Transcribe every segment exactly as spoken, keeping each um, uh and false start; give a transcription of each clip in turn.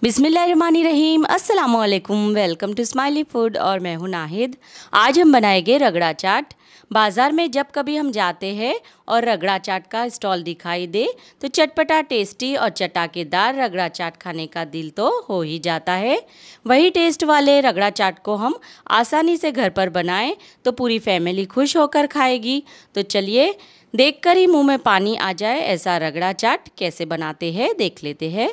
बिस्मिल्लाहिर्रहमानिर्रहीम, अस्सलामुअलैकुम। Welcome to smiley food और मैं हूं नाहिद। आज हम बनाएंगे रगड़ा चाट। बाज़ार में जब कभी हम जाते हैं और रगड़ा चाट का स्टॉल दिखाई दे तो चटपटा, टेस्टी और चटाकेदार रगड़ा चाट खाने का दिल तो हो ही जाता है। वही टेस्ट वाले रगड़ा चाट को हम आसानी से घर पर बनाएं तो पूरी फैमिली खुश होकर खाएगी। तो चलिए, देखकर ही मुँह में पानी आ जाए ऐसा रगड़ा चाट कैसे बनाते हैं देख लेते हैं।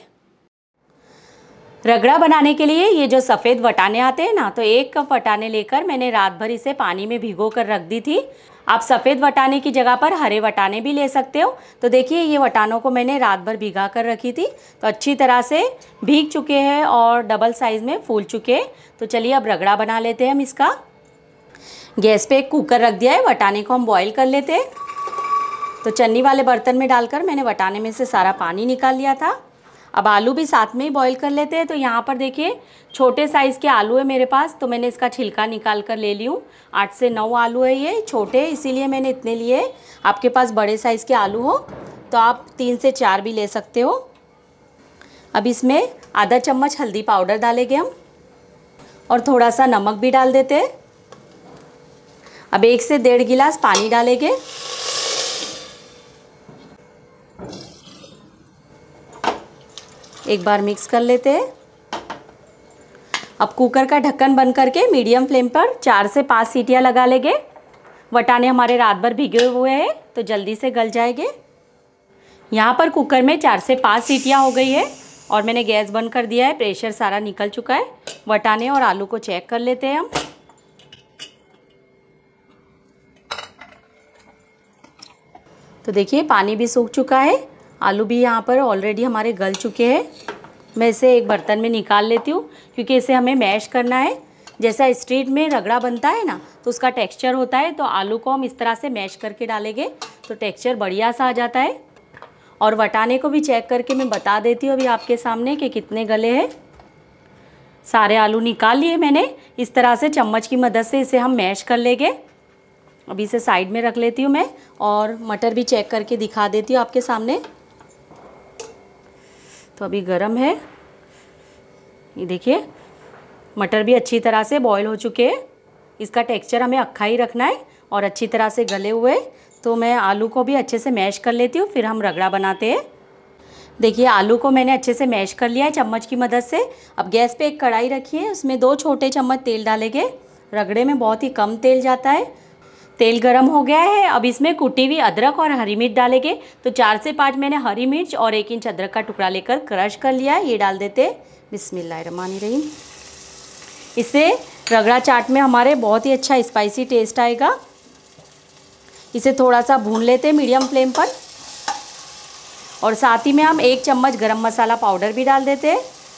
रगड़ा बनाने के लिए ये जो सफ़ेद वटाने आते हैं ना, तो एक कप वटाने लेकर मैंने रात भर इसे पानी में भिगो कर रख दी थी। आप सफ़ेद वटाने की जगह पर हरे वटाने भी ले सकते हो। तो देखिए, ये वटानों को मैंने रात भर भिगा कर रखी थी, तो अच्छी तरह से भीग चुके हैं और डबल साइज़ में फूल चुके हैं। तो चलिए अब रगड़ा बना लेते हैं हम इसका। गैस पे एक कुकर रख दिया है, वटाने को हम बॉईल कर लेते हैं। तो चन्नी वाले बर्तन में डालकर मैंने वटाने में से सारा पानी निकाल लिया था। अब आलू भी साथ में ही बॉईल कर लेते हैं। तो यहाँ पर देखिए, छोटे साइज़ के आलू है मेरे पास, तो मैंने इसका छिलका निकाल कर ले ली हूँ। आठ से नौ आलू है, ये छोटे इसीलिए मैंने इतने लिए। आपके पास बड़े साइज़ के आलू हो तो आप तीन से चार भी ले सकते हो। अब इसमें आधा चम्मच हल्दी पाउडर डालेंगे हम और थोड़ा सा नमक भी डाल देते हैं। अब एक से डेढ़ गिलास पानी डालेंगे। एक बार मिक्स कर लेते हैं। अब कुकर का ढक्कन बंद करके मीडियम फ्लेम पर चार से पाँच सीटियां लगा लेंगे। वटाने हमारे रात भर भिगे हुए हैं तो जल्दी से गल जाएंगे। यहाँ पर कुकर में चार से पाँच सीटियां हो गई है और मैंने गैस बंद कर दिया है। प्रेशर सारा निकल चुका है। वटाने और आलू को चेक कर लेते हैं हम। तो देखिए, पानी भी सूख चुका है, आलू भी यहाँ पर ऑलरेडी हमारे गल चुके हैं। मैं इसे एक बर्तन में निकाल लेती हूँ क्योंकि इसे हमें मैश करना है। जैसा स्ट्रीट में रगड़ा बनता है ना, तो उसका टेक्सचर होता है, तो आलू को हम इस तरह से मैश करके डालेंगे तो टेक्सचर बढ़िया सा आ जाता है। और वटाने को भी चेक करके मैं बता देती हूँ अभी आपके सामने कि कितने गले हैं। सारे आलू निकाल लिए मैंने। इस तरह से चम्मच की मदद से इसे हम मैश कर लेंगे। अभी इसे साइड में रख लेती हूँ मैं और मटर भी चेक करके दिखा देती हूँ आपके सामने। तो अभी गरम है, ये देखिए मटर भी अच्छी तरह से बॉईल हो चुके हैं। इसका टेक्सचर हमें अक्खा ही रखना है और अच्छी तरह से गले हुए। तो मैं आलू को भी अच्छे से मैश कर लेती हूँ, फिर हम रगड़ा बनाते हैं। देखिए, आलू को मैंने अच्छे से मैश कर लिया है चम्मच की मदद से। अब गैस पे एक कढ़ाई रखी है, उसमें दो छोटे चम्मच तेल डालेंगे। रगड़े में बहुत ही कम तेल जाता है। तेल गरम हो गया है। अब इसमें कुटी हुई अदरक और हरी मिर्च डालेंगे। तो चार से पाँच मैंने हरी मिर्च और एक इंच अदरक का टुकड़ा लेकर क्रश कर लिया है, ये डाल देते। बिस्मिल्लाहिर्रहमानिर्रहीम। इससे रगड़ा चाट में हमारे बहुत ही अच्छा स्पाइसी टेस्ट आएगा। इसे थोड़ा सा भून लेते मीडियम फ्लेम पर और साथ ही में हम एक चम्मच गरम मसाला पाउडर भी डाल देते हैं।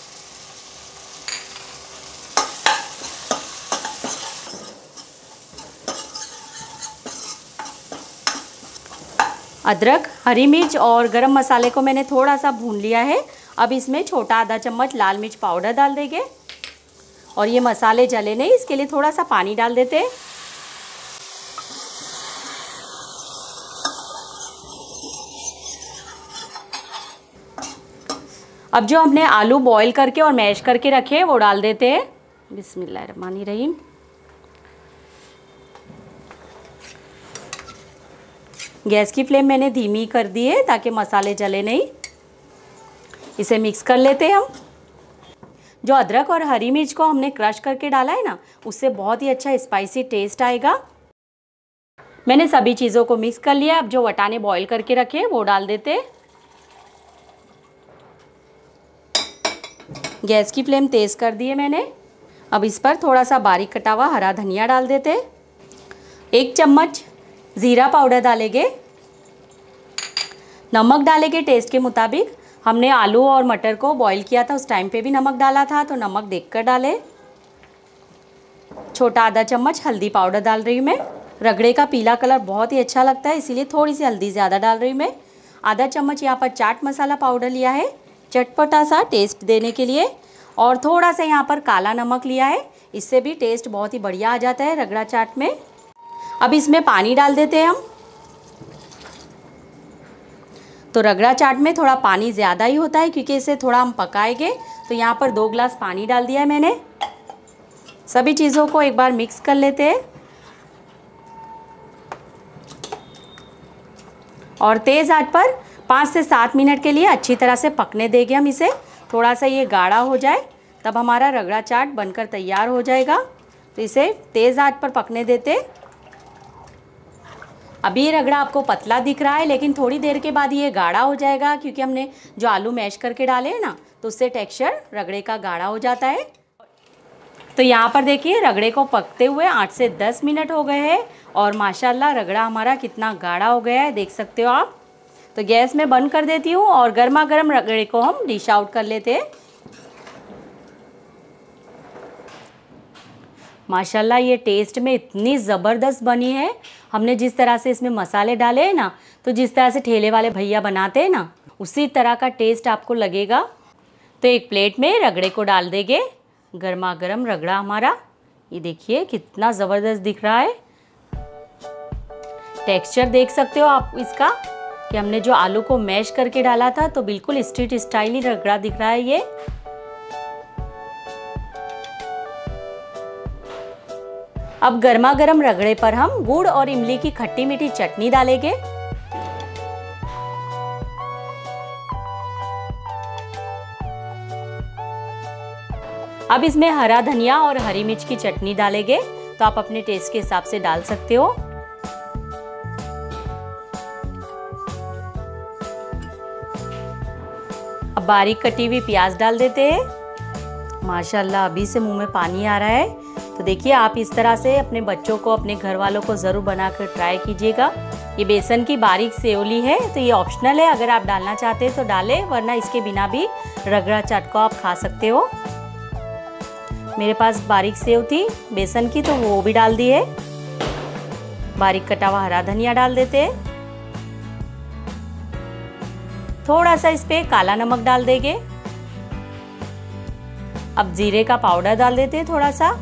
अदरक, हरी मिर्च और गरम मसाले को मैंने थोड़ा सा भून लिया है। अब इसमें छोटा आधा चम्मच लाल मिर्च पाउडर डाल देंगे और ये मसाले जले नहीं, इसके लिए थोड़ा सा पानी डाल देते हैं। अब जो हमने आलू बॉईल करके और मैश करके रखे हैं वो डाल देते हैं। बिस्मिल्लाहिर्रहमानिर्रहीम। गैस की फ्लेम मैंने धीमी कर दी है ताकि मसाले जले नहीं। इसे मिक्स कर लेते हैं हम। जो अदरक और हरी मिर्च को हमने क्रश करके डाला है ना, उससे बहुत ही अच्छा स्पाइसी टेस्ट आएगा। मैंने सभी चीज़ों को मिक्स कर लिया। अब जो वटाने बॉईल करके रखे हैं वो डाल देते। गैस की फ्लेम तेज़ कर दी है मैंने। अब इस पर थोड़ा सा बारीक कटा हुआ हरा धनिया डाल देते। एक चम्मच ज़ीरा पाउडर डालेंगे। नमक डालेंगे टेस्ट के मुताबिक। हमने आलू और मटर को बॉईल किया था, उस टाइम पे भी नमक डाला था, तो नमक देखकर डालें। छोटा आधा चम्मच हल्दी पाउडर डाल रही हूँ मैं। रगड़े का पीला कलर बहुत ही अच्छा लगता है, इसीलिए थोड़ी सी हल्दी ज़्यादा डाल रही हूँ मैं। आधा चम्मच यहाँ पर चाट मसाला पाउडर लिया है चटपटा सा टेस्ट देने के लिए। और थोड़ा सा यहाँ पर काला नमक लिया है, इससे भी टेस्ट बहुत ही बढ़िया आ जाता है रगड़ा चाट में। अब इसमें पानी डाल देते हैं हम। तो रगड़ा चाट में थोड़ा पानी ज़्यादा ही होता है क्योंकि इसे थोड़ा हम पकाएंगे। तो यहाँ पर दो गिलास पानी डाल दिया है मैंने। सभी चीज़ों को एक बार मिक्स कर लेते हैं और तेज़ आंच पर पाँच से सात मिनट के लिए अच्छी तरह से पकने देंगे हम इसे। थोड़ा सा ये गाढ़ा हो जाए तब हमारा रगड़ा चाट बनकर तैयार हो जाएगा। तो इसे तेज़ आंच पर पकने देते। अभी ये रगड़ा आपको पतला दिख रहा है लेकिन थोड़ी देर के बाद ये गाढ़ा हो जाएगा क्योंकि हमने जो आलू मैश करके डाले हैं ना, तो उससे टेक्सचर रगड़े का गाढ़ा हो जाता है। तो यहाँ पर देखिए रगड़े को पकते हुए आठ से दस मिनट हो गए हैं और माशाल्लाह रगड़ा हमारा कितना गाढ़ा हो गया है, देख सकते हो आप। तो गैस में बंद कर देती हूँ और गर्मा गर्म रगड़े को हम डिश आउट कर लेते हैं। माशाल्लाह ये टेस्ट में इतनी ज़बरदस्त बनी है। हमने जिस तरह से इसमें मसाले डाले हैं ना, तो जिस तरह से ठेले वाले भैया बनाते हैं ना, उसी तरह का टेस्ट आपको लगेगा। तो एक प्लेट में रगड़े को डाल देंगे। गर्मा गर्म रगड़ा हमारा, ये देखिए कितना ज़बरदस्त दिख रहा है। टेक्सचर देख सकते हो आप इसका कि हमने जो आलू को मैश करके डाला था, तो बिल्कुल स्ट्रीट स्टाइल ही रगड़ा दिख रहा है ये। अब गर्मा गर्म रगड़े पर हम गुड़ और इमली की खट्टी मीठी चटनी डालेंगे। अब इसमें हरा धनिया और हरी मिर्च की चटनी डालेंगे, तो आप अपने टेस्ट के हिसाब से डाल सकते हो। अब बारीक कटी हुई प्याज डाल देते हैं। माशाल्लाह अभी से मुंह में पानी आ रहा है। तो देखिए आप इस तरह से अपने बच्चों को, अपने घर वालों को ज़रूर बनाकर ट्राई कीजिएगा। ये बेसन की बारीक सेवली है, तो ये ऑप्शनल है, अगर आप डालना चाहते हैं तो डालें, वरना इसके बिना भी रगड़ा चाट को आप खा सकते हो। मेरे पास बारीक सेव थी बेसन की, तो वो भी डाल दी है। बारीक कटा हुआ हरा धनिया डाल देते हैं। थोड़ा सा इस पे काला नमक डाल देंगे। अब जीरे का पाउडर डाल देते हैं थोड़ा सा।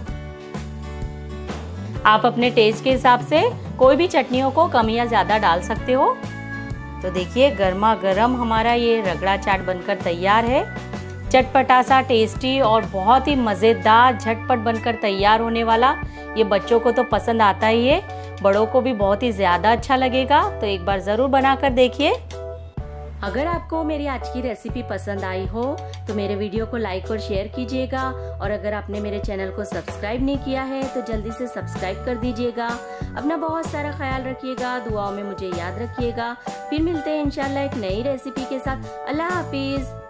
आप अपने टेस्ट के हिसाब से कोई भी चटनियों को कम या ज़्यादा डाल सकते हो। तो देखिए गर्मा गर्म हमारा ये रगड़ा चाट बनकर तैयार है। चटपटा सा, टेस्टी और बहुत ही मज़ेदार झटपट बनकर तैयार होने वाला। ये बच्चों को तो पसंद आता ही है, बड़ों को भी बहुत ही ज़्यादा अच्छा लगेगा। तो एक बार ज़रूर बनाकर देखिए। अगर आपको मेरी आज की रेसिपी पसंद आई हो तो मेरे वीडियो को लाइक और शेयर कीजिएगा, और अगर आपने मेरे चैनल को सब्सक्राइब नहीं किया है तो जल्दी से सब्सक्राइब कर दीजिएगा। अपना बहुत सारा ख्याल रखिएगा, दुआओं में मुझे याद रखिएगा। फिर मिलते हैं इंशाल्लाह एक नई रेसिपी के साथ। अल्लाह हाफिज़।